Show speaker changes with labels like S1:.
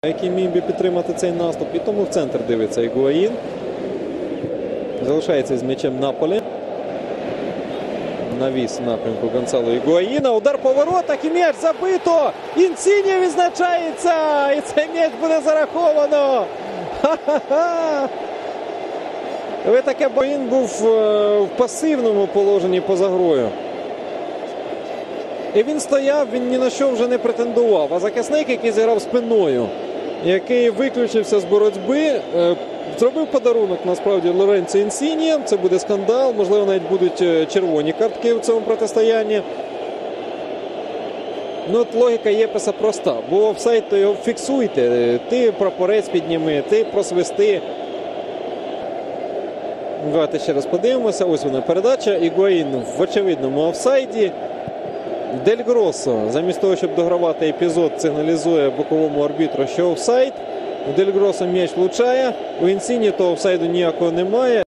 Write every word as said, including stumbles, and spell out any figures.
S1: Який міг би підтримати цей наступ. І тому в центр дивиться Ігуаїн. Залишається з м'ячем на полі. Навіс в напрямку Гонсало Ігуаїна. Удар по воротах і м'яч забито. Інсіні відзначається. І цей м'яч буде зараховано. Ха-ха-ха. Ви таке, бо він був в пасивному положенні поза грою. І він стояв, він ні на що вже не претендував. А захисник, який зіграв спиною, який виключився з боротьби, зробив подарунок, насправді, Лоренцо Інсіні. Це буде скандал, можливо, навіть будуть червоні картки в цьому протистоянні. Ну, от логіка Єпеса проста. Бо офсайд, то його фіксуйте. Ти прапорець підніми, ти просвисти. Давайте ще раз подивимося. Ось вона передача. Ігуаїн в очевидному офсайді. Дель Гроссо, замість того, щоб догравати епізод, сигналізує боковому арбітру, що офсайд. У Дель Гроссо м'яч влучає. У Інсіні того офсайду ніякого немає.